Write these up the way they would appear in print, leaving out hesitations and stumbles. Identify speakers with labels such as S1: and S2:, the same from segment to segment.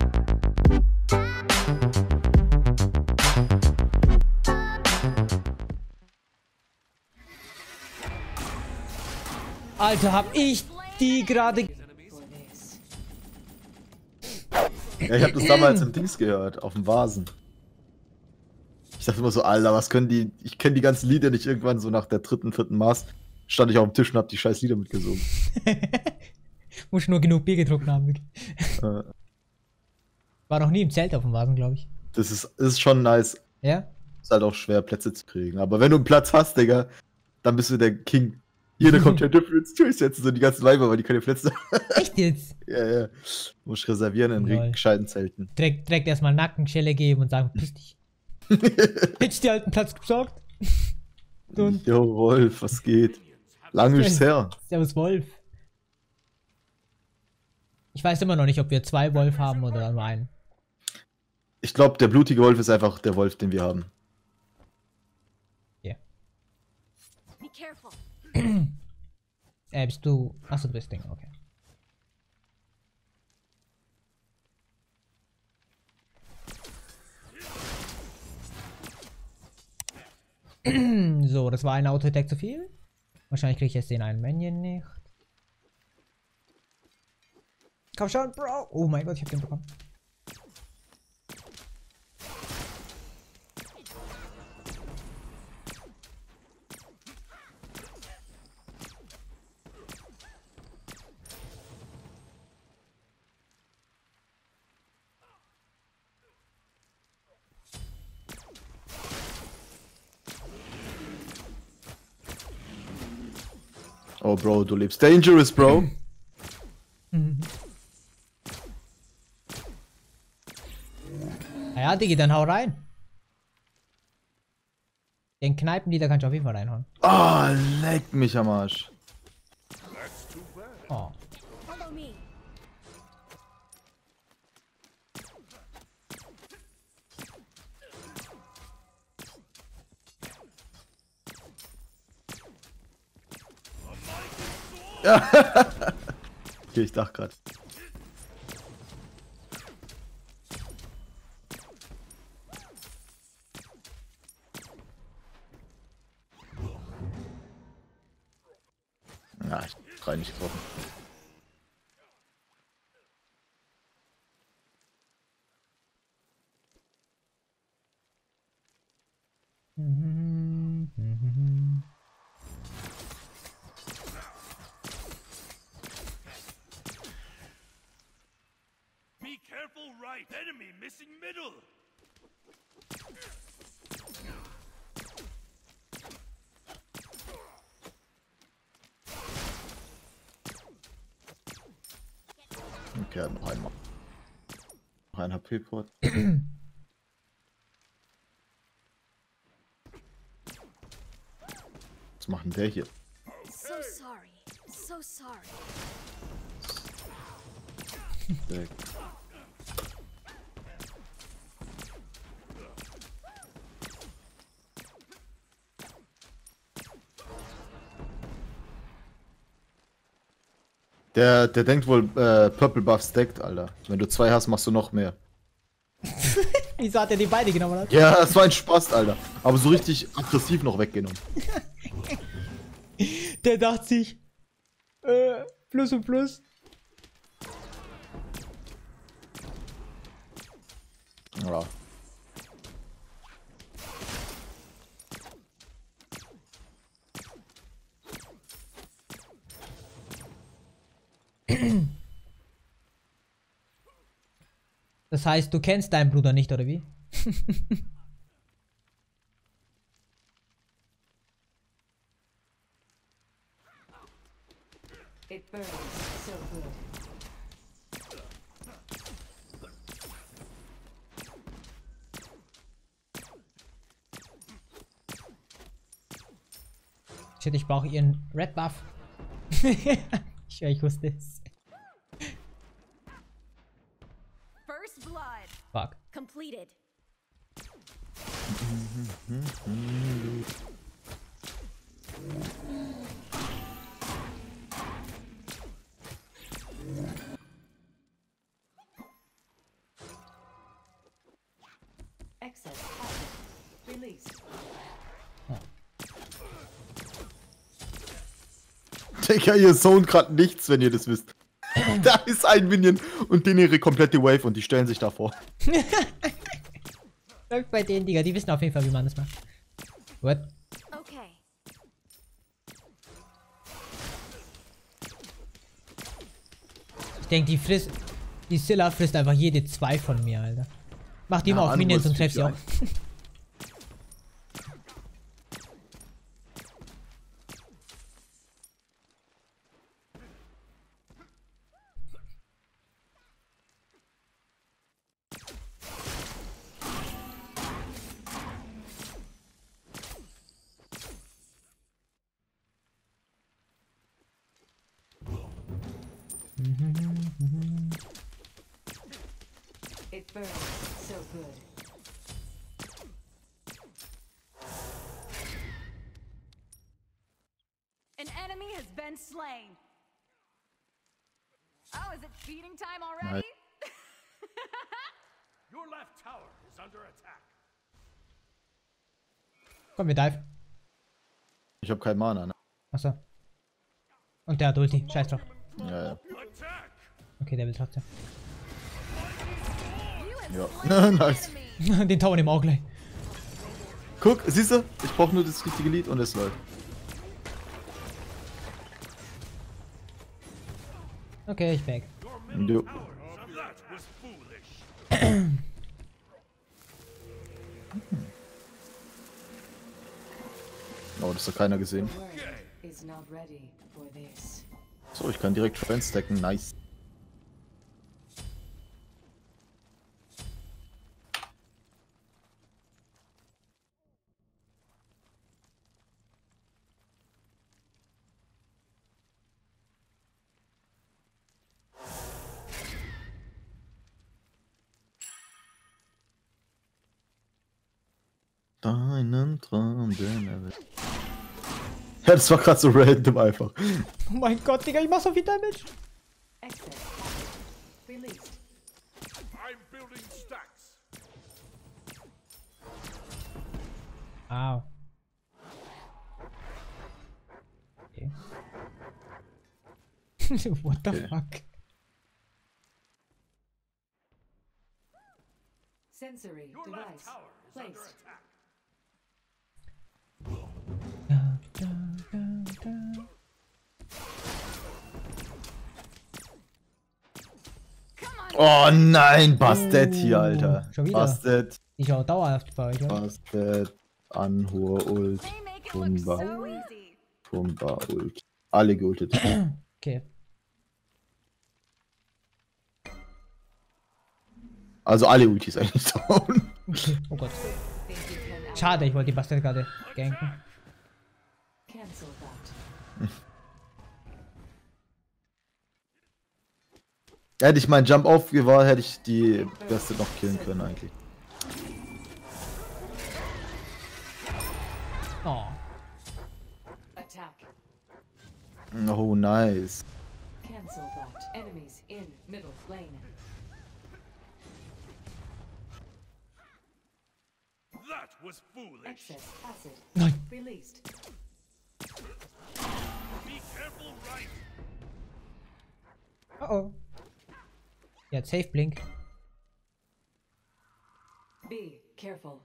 S1: Alter, hab ich die gerade...
S2: Ja, ich hab das damals im Dings gehört, auf dem Vasen. Ich dachte immer so, Alter, was können die... Ich kenne die ganzen Lieder nicht. Irgendwann so nach der dritten, vierten Maß stand ich auf dem Tisch und hab die scheiß Lieder mitgesungen.
S1: Muss nur genug Bier getrunken haben. War noch nie im Zelt auf dem Vasen, glaube ich.
S2: Das ist schon nice.
S1: Ja?
S2: Ist halt auch schwer, Plätze zu kriegen. Aber wenn du einen Platz hast, Digga, dann bist du der King. Jeder kommt ja dürfen ins durchsetzen, so die ganzen Weiber, weil die keine Plätze haben.
S1: Echt jetzt?
S2: Ja, ja. Muss ich reservieren in
S1: Lol.
S2: gescheiten Zelten.
S1: Direkt erstmal Nackenschelle geben und sagen, piss dich. Hätte ich dir halt einen Platz besorgt? Und
S2: Jo, Wolf, was geht? Lange ist's her.
S1: Servus, Wolf. Ich weiß immer noch nicht, ob wir 2 Wolf haben oder nur einen.
S2: Ich glaube, der blutige Wolf ist einfach der Wolf, den wir haben.
S1: Ja.
S3: Be careful.
S1: Bist du... Achso, du bist Ding, okay. So, das war ein Auto-Attack zu viel. Wahrscheinlich kriege ich jetzt den einen Minion nicht. Komm schon, Bro! Oh mein Gott, ich hab den bekommen.
S2: Oh, Bro, du lebst dangerous, Bro.
S1: Naja, Digi, dann hau rein. Den Kneipenlieder kannst du auf jeden Fall reinhauen.
S2: Ah, leck mich am Arsch.
S1: Oh.
S3: Follow me.
S2: Okay, ich dachte gerade. Na, ich hab 3 nicht getroffen.
S4: Be careful, right. Enemy missing middle.
S2: Okay, noch einmal. Noch ein HP-Port. Was macht denn der hier?
S3: So sorry. So sorry.
S2: Der Der denkt wohl, Purple Buff stackt, Alter. Wenn du 2 hast, machst du noch mehr.
S1: Wieso hat er die beide genommen? Oder?
S2: Ja, das war ein Spaß, Alter. Aber so richtig aggressiv noch weggenommen.
S1: Der dachte sich, Plus und Plus.
S2: Ja.
S1: Das heißt, du kennst deinen Bruder nicht, oder wie?
S5: It burns so good.
S1: Shit, ich brauche ihren Red Buff. Ich wusste es.
S3: First blood.
S1: Fuck.
S3: Completed.
S5: Released.
S2: Digga, ihr zone gerade nichts, wenn ihr das wisst. Da ist ein Minion und den ihre komplette Wave und die stellen sich davor.
S1: Läuft bei denen, Digga. Die wissen auf jeden Fall, wie man das macht. What?
S3: Okay.
S1: Ich denke, die Scylla frisst einfach jede 2 von mir, Alter. Mach die
S2: Ja,
S1: mal auf Minions und treff sie auch.
S2: Antwort
S5: It burns so good.
S3: An enemy has been slain. Oh, is it feeding time already?
S4: Your left tower is under attack.
S1: Komm, wir dive.
S2: Ich hab kein Mana, ne?
S1: Achso. Und der hat Ulti. Scheiß drauf.
S2: Ja, ja.
S4: Attack!
S1: Okay, der will trotzdem.
S3: You have
S2: Ja.
S3: slain an
S2: Nice.
S3: enemy.
S1: Den Tower nehmen wir auch gleich.
S2: Guck, siehst du? Ich brauche nur das richtige Lied und es läuft.
S1: Okay, ich back.
S4: Your middle
S2: Jo.
S4: tower. That was foolish.
S2: Oh, das hat keiner
S5: The
S2: gesehen.
S5: world is not ready for this.
S2: So, ich kann direkt Trend stacken. Nice. Deinen Traum, den er will. Ja, das war gerade so random einfach.
S1: Oh mein Gott, Digga, ich mach so viel Damage.
S5: Excess. Released.
S4: I'm building stacks.
S1: Au. Okay. What the
S2: Okay.
S1: fuck?
S5: Sensory
S4: Your left
S5: device
S4: tower is under
S5: placed.
S4: attack.
S1: Da, da, da.
S2: Oh nein, Bastet hier, Alter.
S1: Schon wieder?
S2: Bastet,
S1: Die schaut dauerhaft bei euch, oder?
S2: Bastet, Anhur, Ult,
S3: They make it look so
S2: Pumba,
S3: easy.
S2: Pumba, Ult. Alle geultet.
S1: Okay.
S2: Also alle Ultis eigentlich down.
S1: Okay. Oh Gott.
S5: Think you can
S1: Schade, ich wollte die Bastard gerade ganken.
S5: cancel that.
S2: Hätte ich meinen Jump aufgewahrt, hätte ich die Beste noch killen können eigentlich.
S1: Oh.
S5: Attack.
S2: Oh, nice.
S5: Cancel that. Enemies in middle lane.
S4: That was foolish.
S5: Excess acid.
S1: Nein.
S5: Released.
S4: Be careful, right?
S1: Oh oh. Jetzt Safe Blink.
S5: Be careful.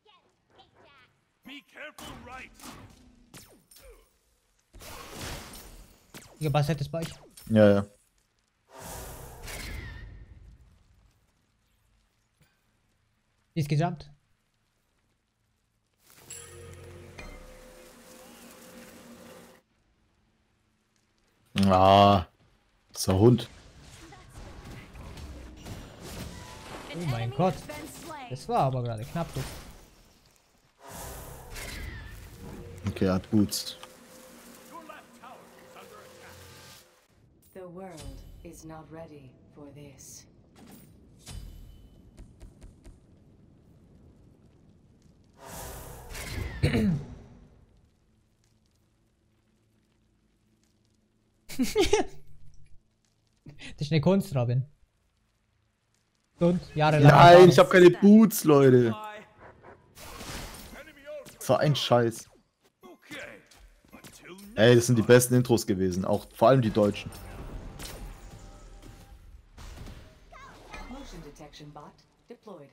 S4: Be careful, right?
S1: Ihr Bastard ist bei euch.
S2: Ja, ja.
S1: Die ist gejumpt.
S2: Ah, das ist ein Hund.
S3: An
S1: Oh mein
S3: enemy
S1: Gott.
S3: has been slain.
S1: Das war aber gerade knapp. Du.
S2: Okay, er hat Boots.
S4: Your left tower is under attack.
S5: The world is not ready for this.
S1: Das ist eine Kunst, Robin. Und jahrelang.
S2: Nein, ich habe keine Boots, Leute.
S4: Enemy
S2: So ein Scheiß.
S4: Okay. Until
S2: Ey, das sind die besten Intros gewesen. Auch vor allem die deutschen.
S5: Motion detection bot deployed.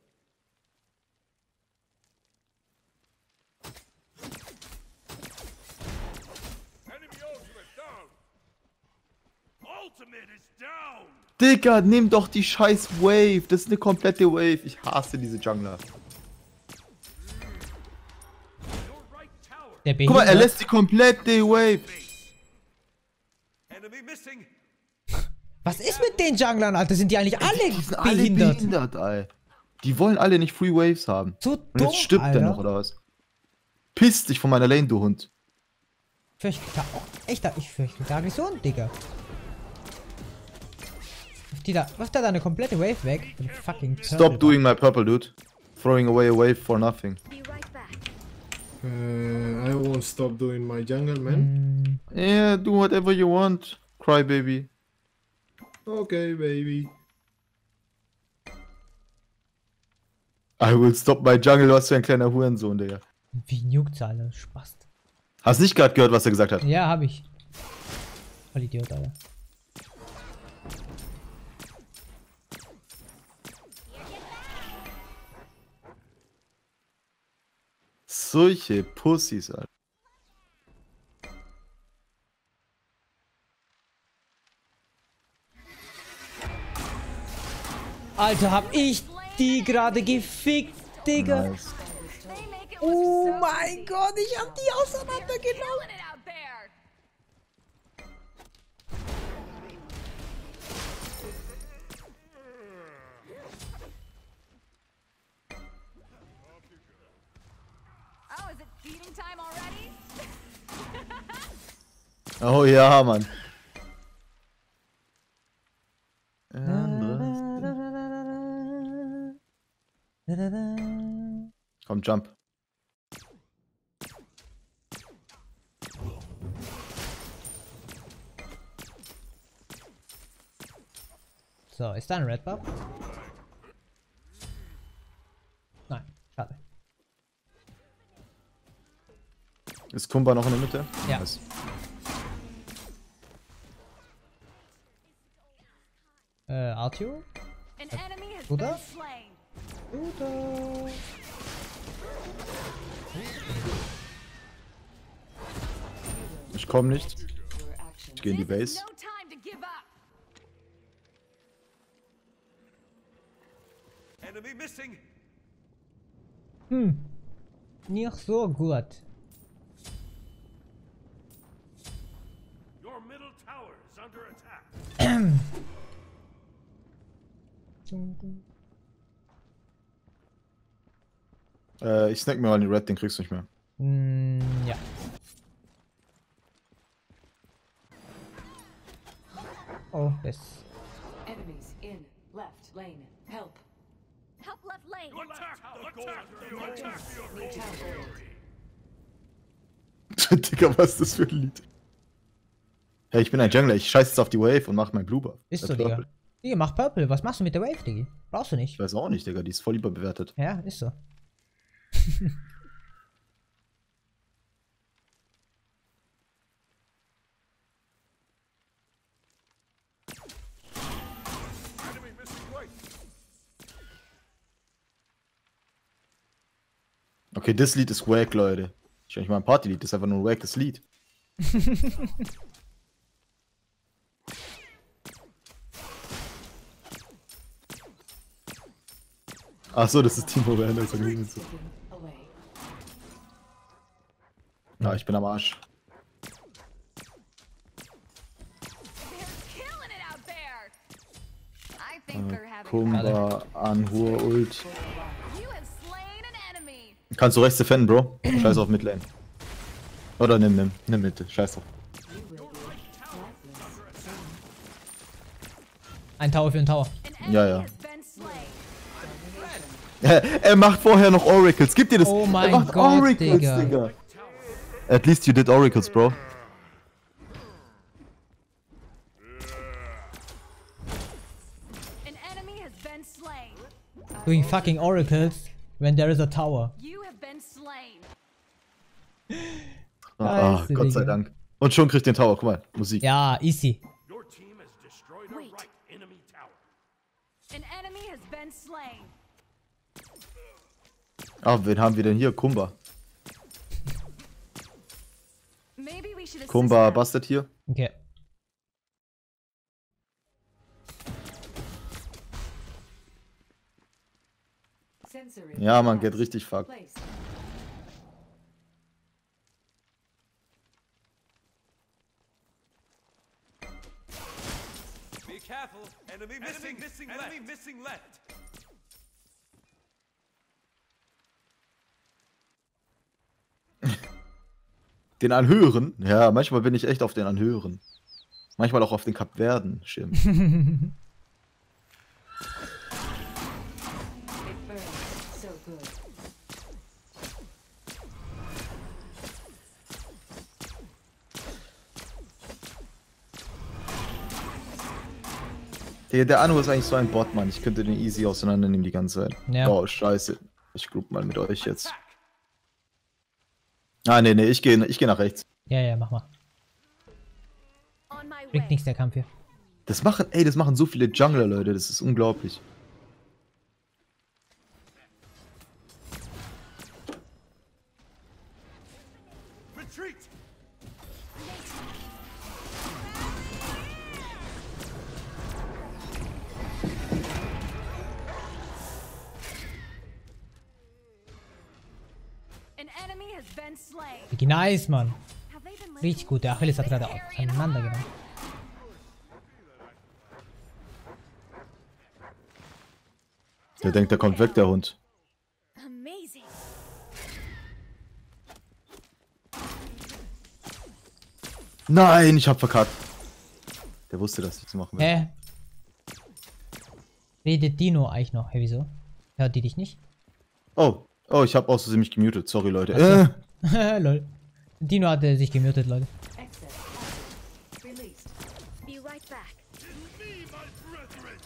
S4: enemy ultimate down. Ultimate is down.
S2: Digga, nimm doch die scheiß Wave. Das ist eine komplette Wave. Ich hasse diese Jungler.
S4: Your right tower.
S1: Der
S2: Guck mal, er
S1: behindert.
S2: lässt die komplette Wave.
S4: Enemy missing.
S1: Was ist mit den Junglern, Alter? Sind die eigentlich alle
S2: Die sind alle
S1: behindert?
S2: behindert, ey. Die wollen alle nicht Free Waves haben.
S1: So
S2: Und
S1: dumm,
S2: jetzt stirbt
S1: Alter.
S2: der noch, oder was? Piss dich von meiner Lane, du Hund.
S1: Fürchte da auch. Echt, ich fürchte da Aggression, Digga. Was da eine komplette Wave weg? Du fucking
S2: Stop doing my purple, dude. Throwing away a wave for nothing.
S3: Be right back.
S6: I won't stop doing my jungle, man.
S2: Yeah, do whatever you want, crybaby.
S6: Okay, baby.
S2: I will stop my jungle, was für ein kleiner Hurensohn, Digga.
S1: Wie juckt's, Alter? Spaß.
S2: Hast nicht gerade gehört, was er gesagt hat?
S1: Ja, hab ich. Voll Idiot, Alter.
S2: Solche Pussys, Alter.
S1: Alter, hab ich die gerade gefickt, Digga.
S2: Nice.
S3: They make it
S1: Oh
S3: look so
S1: mein Gott, ich hab die auseinandergenommen.
S3: killing it out there. Oh, is it feeding time already?
S2: Oh ja, Mann. Komm, jump.
S1: So, ist da ein Red Buff? Nein, schade.
S2: Ist Kumba noch in der Mitte?
S1: Ja.
S2: Nice.
S1: Arthur?
S3: An enemy has
S1: Buddha?
S3: been slain.
S1: Oder?
S2: Ich komm nicht.
S5: Your action.
S2: Ich geh in die
S3: This is
S2: Base.
S3: no time to give up.
S4: Enemy missing.
S1: Nicht so gut.
S4: Your middle tower is under attack.
S2: Ich snack mir mal den Red, den kriegst du nicht mehr.
S1: Ja. Oh, das.
S5: Enemies in left lane. Help.
S3: Help left lane.
S4: Attack the gold. Attack your
S5: New
S4: gold.
S5: tower.
S2: Digga, was ist das für ein Lied? Hey, ich bin ein Jungler, ich scheiß jetzt auf die Wave und mach mein Blue Buff.
S1: Ist so,
S2: Der
S1: Digga.
S2: Purple.
S1: Digga, mach Purple. Was machst du mit der Wave, Digga? Brauchst du nicht.
S2: Ich weiß auch nicht, Digga, die ist voll überbewertet.
S1: Ja, ist so.
S4: Enemy missing right.
S2: Okay, das Lied ist wack, Leute. Ich nicht mal ein Partylied, das ist einfach nur ein wackes Lied. Achso, das ist Timo Werner. ist ja nicht so.
S5: Taken away.
S2: Ja, ich bin am Arsch.
S3: They're killing it out there. I think they're having
S2: Kumba, Anhur, Ult.
S3: You have slain an enemy.
S2: Kannst du rechts defenden, Bro? Scheiß auf Midlane. Oder nimm Mitte. Scheiß drauf.
S5: You will be lifeless.
S1: Ein Tower für einen Tower.
S3: An enemy
S2: Ja, ja.
S3: has been slain.
S2: Er macht vorher noch Oracles. Gib dir das.
S1: Oh mein
S2: er macht
S1: Gott,
S2: Oracles,
S1: Digga.
S2: At least you did Oracles, Bro.
S3: An enemy has been slain.
S1: Doing fucking oracles when there is a tower.
S3: You have been slain.
S1: Scheiße,
S2: Gott sei
S1: Digga.
S2: Dank. Und schon kriegt den Tower, guck mal, Musik.
S1: Ja, easy.
S4: Your team has destroyed a
S3: Wait.
S4: right enemy tower.
S3: An enemy has been slain.
S2: Wen haben wir denn hier? Kumba.
S3: Maybe we should assist
S2: Kumba
S3: them.
S2: bastet hier.
S1: Okay.
S5: Sensory
S2: Ja, man geht
S5: device
S2: richtig fucked.
S5: placed.
S4: Be careful. Enemy missing left. Enemy missing left.
S2: Den Anhören? Ja, manchmal bin ich echt auf den Anhören. Manchmal auch auf den Kapverden-Schirm.
S5: It burns so good.
S2: Der Anu ist eigentlich so ein Bot, Mann. Ich könnte den easy auseinandernehmen die ganze Zeit.
S1: Ja.
S2: Oh, scheiße. Ich group mal mit euch jetzt. Ah, nee, ich geh nach rechts.
S1: Ja, mach mal.
S3: On my
S1: Bringt
S3: way.
S1: nichts, der Kampf hier.
S2: Das machen so viele Jungler, Leute. Das ist unglaublich.
S4: Retreat.
S3: An enemy has been slain.
S1: Richtig nice, Mann.
S3: Have they been
S1: Richtig gut. Der Achilles hat gerade auseinandergenommen.
S2: Der denkt, der kommt weg, der Hund.
S3: Amazing.
S2: Nein, ich hab verkackt. Der wusste, dass ich das machen will.
S1: Redet Dino eigentlich noch? Hey, wieso? Hört die dich nicht?
S2: Oh, ich hab aus Versehen mich gemutet. Sorry, Leute.
S1: Lol. Dino hatte sich gemutet, Leute.
S5: Access released.
S3: Be right back.
S4: Me, my brethren.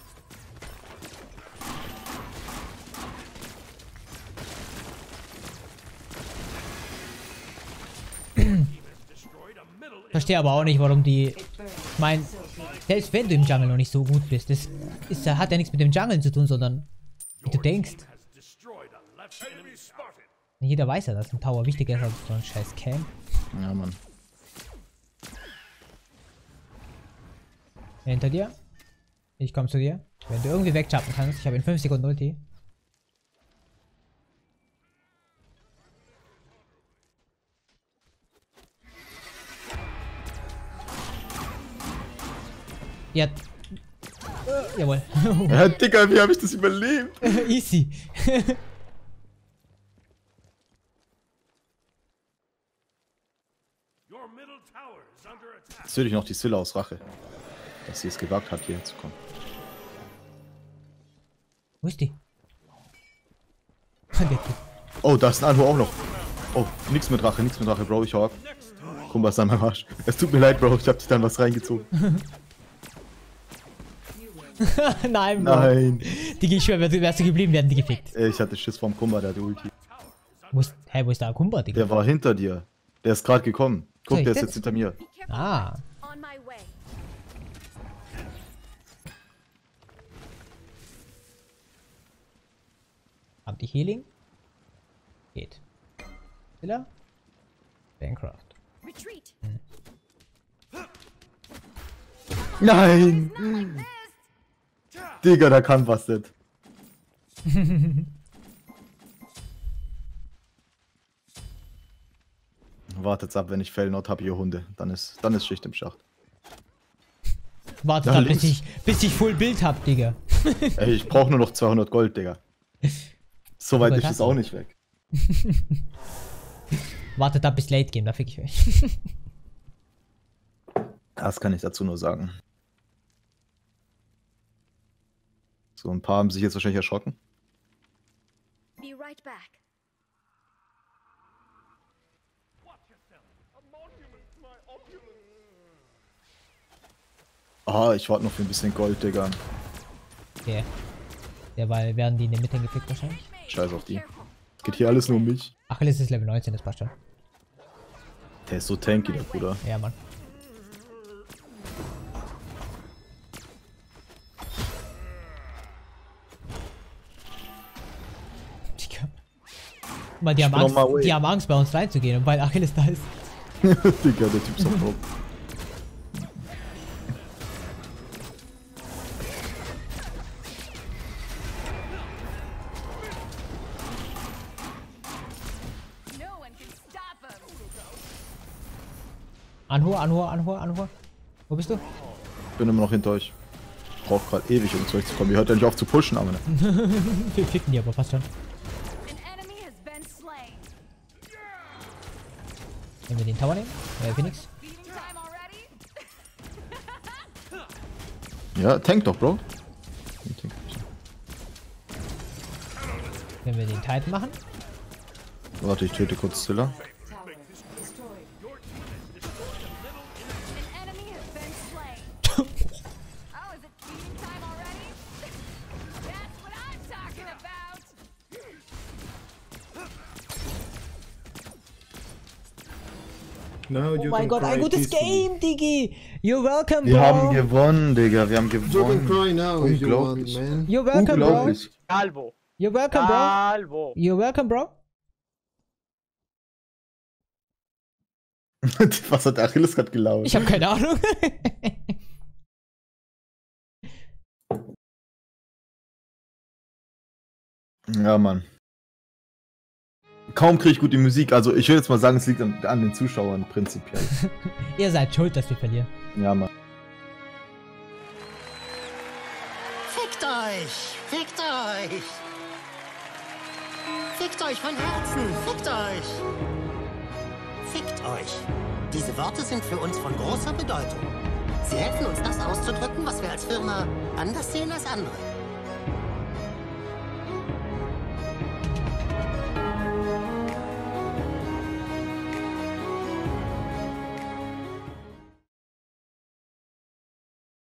S4: Destroyed a middle.
S1: Verstehe aber auch nicht, warum die.
S5: It burns
S1: Ich mein,
S5: so good.
S1: selbst wenn du im Jungle noch nicht so gut bist, hat ja nichts mit dem Jungle zu tun, sondern wie du denkst.
S4: Has destroyed a left enemy spotted.
S1: Jeder weiß ja, dass ein Tower wichtiger ist als so ein scheiß Camp.
S2: Ja, Mann.
S1: Hinter dir. Ich komm zu dir. Wenn du irgendwie wegjumpen kannst, ich habe in 5 Sekunden Ulti. Ja. Jawohl.
S2: Ja, Digga, wie hab ich das überlebt?
S1: Easy.
S4: Your middle tower is under attack.
S2: Jetzt will ich noch die Scylla aus Rache. Dass sie es gewagt hat, hierher zu kommen.
S1: Wo ist die?
S2: Oh, da ist ein Anhu auch noch. Oh, nix mit Rache, Bro, ich hawk. Kumba ist an meinem Arsch. Es tut mir leid, Bro, ich hab dich dann was reingezogen.
S1: Nein, Bro.
S2: Nein.
S1: Digi, ich schwör, wärst du geblieben, werden die gefickt.
S2: Ich hatte Schiss vom Kumba, der hatte Ulti.
S1: Wo ist der Akumba, Digga?
S2: Der war hinter dir. Der ist gerade gekommen. Guck,
S1: Soll
S2: der
S1: ich
S2: ist
S1: das?
S2: jetzt hinter mir.
S3: Be careful.
S1: Ah.
S3: On my way.
S1: Habt ihr Healing? Geht. Villa? Bancraft.
S3: Retreat.
S2: Nein!
S3: Not like this.
S2: Digga, da kann was nicht. Wartet's ab, wenn ich Fellnot habe, ihr Hunde. Dann ist Schicht im Schacht.
S1: Wartet
S2: Da
S1: ab, bis
S2: links.
S1: ich Full Bild hab, Digga.
S2: Ey, ich brauche nur noch 200 Gold, Digga. So weit
S1: Gold
S2: ist
S1: hast
S2: es
S1: du?
S2: auch nicht weg.
S1: Wartet ab bis Late Game, da fick ich euch.
S2: Das kann ich dazu nur sagen. So, ein paar haben sich jetzt wahrscheinlich erschrocken.
S3: Be right back.
S2: Ah, ich warte noch für ein bisschen Gold, Digga.
S1: Okay. Derweil werden die in der Mitte gefickt wahrscheinlich.
S2: Scheiß auf die. Es geht hier alles nur um mich.
S1: Achilles ist Level 19, das passt schon.
S2: Der ist so tanky, der Bruder.
S1: Ja, Mann. Digga. Mal, die haben Angst, bei uns reinzugehen, weil Achilles da ist.
S2: Digga, der Typ ist doch drauf.
S3: No one can stop him.
S1: Anhur. Wo bist du?
S2: Bin immer noch hinter euch. Braucht gerade ewig, um zurückzukommen. Ihr hört ja nicht auf zu pushen, aber ne.
S1: Wir ficken die aber fast schon.
S3: An enemy has been slain.
S1: Wenn wir den Tower nehmen, Phoenix.
S3: Feeding time already?
S2: Ja, tank doch, Bro.
S1: Wenn wir den Titan machen.
S2: Warte, ich töte kurz Zilla.
S5: Tower destroyed.
S3: An enemy has been slain. Oh, is it feeding time already? That's what I'm talking about.
S6: Now
S1: Oh
S6: you
S1: mein
S6: can
S1: Gott,
S6: cry
S1: ein gutes
S6: peacefully.
S1: Game, Digi! You're welcome,
S2: Wir haben
S1: bro!
S2: gewonnen, Digga. Wir haben
S6: You can
S2: gewonnen.
S6: cry now if you want,
S2: Unglaublich.
S6: man.
S1: You're welcome, bro!
S2: Unglaublich.
S7: Calvo.
S1: You're welcome, bro!
S7: Calvo.
S1: You're welcome, bro!
S2: Was hat der Achilles gerade gelaufen?
S1: Ich habe keine Ahnung.
S2: Ja, Mann. Kaum kriege ich gut die Musik. Also, ich will jetzt mal sagen, es liegt an den Zuschauern prinzipiell.
S1: Ihr seid schuld, dass wir verlieren.
S2: Ja, Mann.
S8: Fickt euch! Fickt euch! Fickt euch von Herzen! Fickt euch! Fickt euch! Diese Worte sind für uns von großer Bedeutung. Sie helfen uns, das auszudrücken, was wir als Firma anders sehen als andere.